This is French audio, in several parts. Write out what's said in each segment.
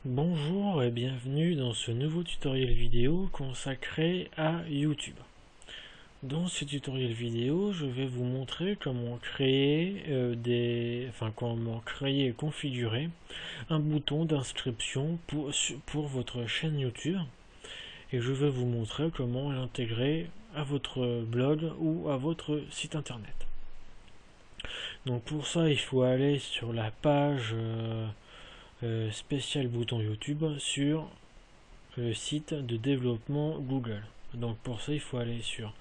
Bonjour et bienvenue dans ce nouveau tutoriel vidéo consacré à YouTube. Dans ce tutoriel vidéo, je vais vous montrer comment créer comment créer et configurer un bouton d'inscription pour votre chaîne YouTube. Et je vais vous montrer comment l'intégrer à votre blog ou à votre site internet. Donc pour ça, il faut aller sur la page spécial bouton YouTube sur le site de développement Google. Donc pour ça, il faut aller sur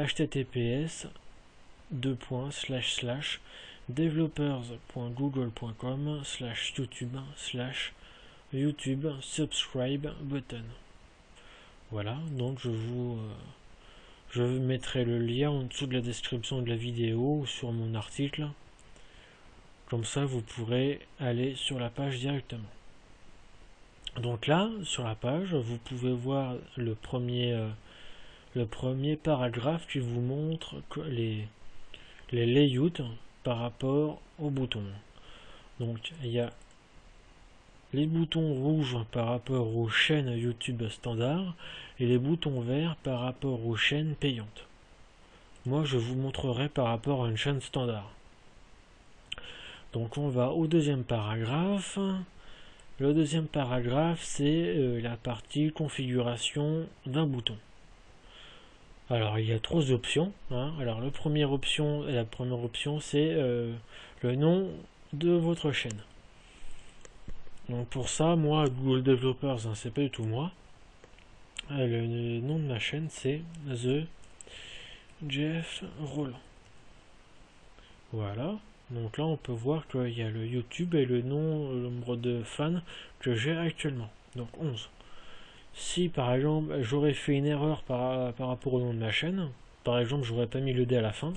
https://developers.google.com/youtube/youtube subscribe button. Voilà, donc je mettrai le lien en dessous de la description de la vidéo ou sur mon article. Comme ça, vous pourrez aller sur la page directement. Donc là, sur la page, vous pouvez voir le premier paragraphe qui vous montre les layouts par rapport aux boutons. Donc il y a les boutons rouges par rapport aux chaînes YouTube standard et les boutons verts par rapport aux chaînes payantes. Moi, je vous montrerai par rapport à une chaîne standard. Donc on va au deuxième paragraphe. Le deuxième paragraphe, c'est la partie configuration d'un bouton. Alors il y a trois options. Alors la première option, c'est le nom de votre chaîne. Donc pour ça, moi, Google Developers, c'est pas du tout moi. Le nom de ma chaîne, c'est The Jeff Roland. Voilà. Donc là, on peut voir qu'il y a le YouTube et le nombre de fans que j'ai actuellement. Donc 11. Si par exemple j'aurais fait une erreur par rapport au nom de ma chaîne, par exemple j'aurais pas mis le D à la fin,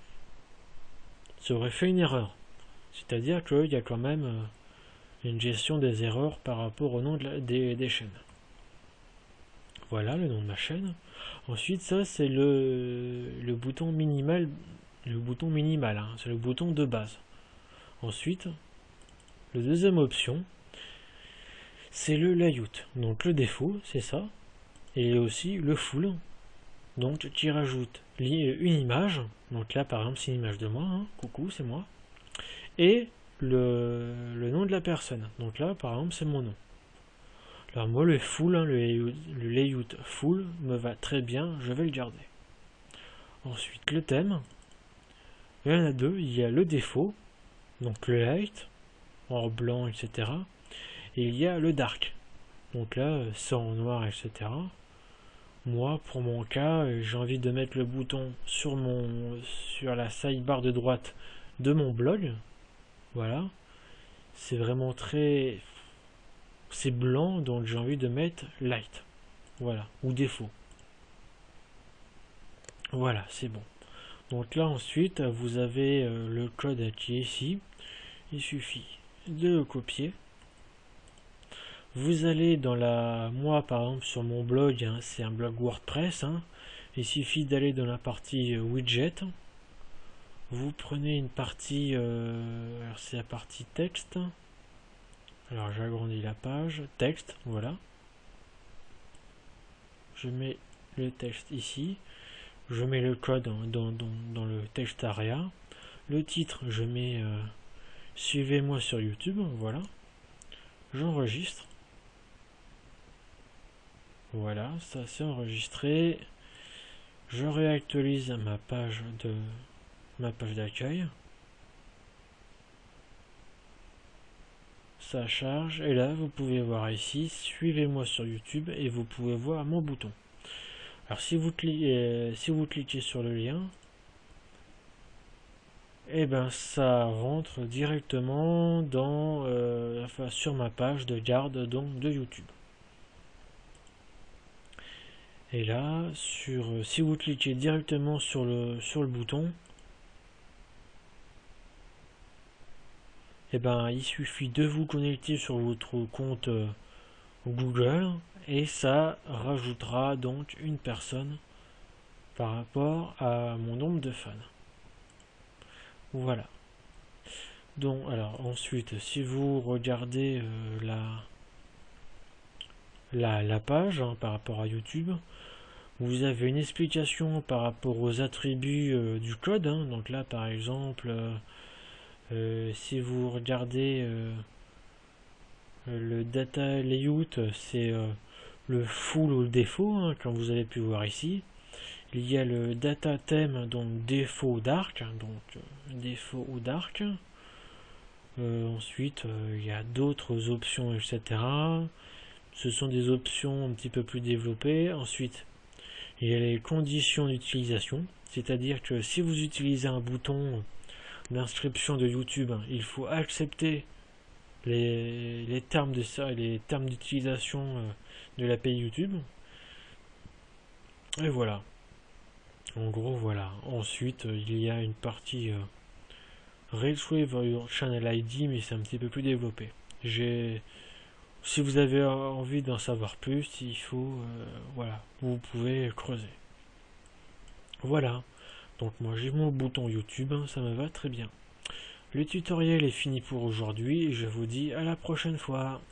ça aurait fait une erreur. C'est-à-dire qu'il y a quand même une gestion des erreurs par rapport au nom des chaînes. Voilà le nom de ma chaîne. Ensuite, ça c'est le bouton minimal. Le bouton minimal, c'est le bouton de base. Ensuite, la deuxième option, c'est le layout. Donc le défaut, c'est ça. Et aussi le full. Donc tu rajoutes une image. Donc là, par exemple, c'est une image de moi. Coucou, c'est moi. Et le nom de la personne. Donc là, par exemple, c'est mon nom. Alors moi, le full, le layout full me va très bien. Je vais le garder. Ensuite, le thème. Il y en a deux. Il y a le défaut. Donc le light, en blanc, etc. Et il y a le dark. Donc là, c'est en noir, etc. Moi, pour mon cas, j'ai envie de mettre le bouton sur la sidebar de droite de mon blog. Voilà. C'est vraiment c'est blanc, donc j'ai envie de mettre light. Voilà. Ou défaut. Voilà, c'est bon. Donc là, ensuite, vous avez le code qui est ici. Il suffit de le copier. Vous allez dans moi par exemple sur mon blog, c'est un blog WordPress, il suffit d'aller dans la partie widget, vous prenez une partie, alors c'est la partie texte, alors j'agrandis la page, texte, voilà, je mets le texte ici, je mets le code dans le text area, le titre je mets suivez-moi sur YouTube, voilà, j'enregistre. Voilà, ça c'est enregistré. Je réactualise ma page d'accueil. Ça charge et là vous pouvez voir ici, suivez-moi sur YouTube et vous pouvez voir mon bouton. Alors si vous cliquez sur le lien, et ben ça rentre directement sur ma page de garde donc de YouTube. Et là, si vous cliquez directement sur le bouton, et ben il suffit de vous connecter sur votre compte Google et ça rajoutera donc une personne par rapport à mon nombre de fans. Voilà. Donc alors ensuite, si vous regardez la page hein, par rapport à YouTube. Vous avez une explication par rapport aux attributs du code. Hein. Donc là, par exemple, si vous regardez le data layout, c'est le full ou le défaut, hein, comme vous avez pu voir ici. Il y a le data theme, donc défaut dark, donc défaut ou dark. Ensuite, il y a d'autres options, etc. Ce sont des options un petit peu plus développées. Ensuite, il y a les conditions d'utilisation, c'est-à-dire que si vous utilisez un bouton d'inscription de YouTube, il faut accepter les termes de ça, les termes d'utilisation de l'API YouTube. Et voilà. En gros, voilà. Ensuite, il y a une partie Retrieve your channel ID, mais c'est un petit peu plus développé. Si vous avez envie d'en savoir plus, il faut, voilà, vous pouvez creuser. Voilà. Donc moi j'ai mon bouton YouTube, ça me va très bien. Le tutoriel est fini pour aujourd'hui et je vous dis à la prochaine fois.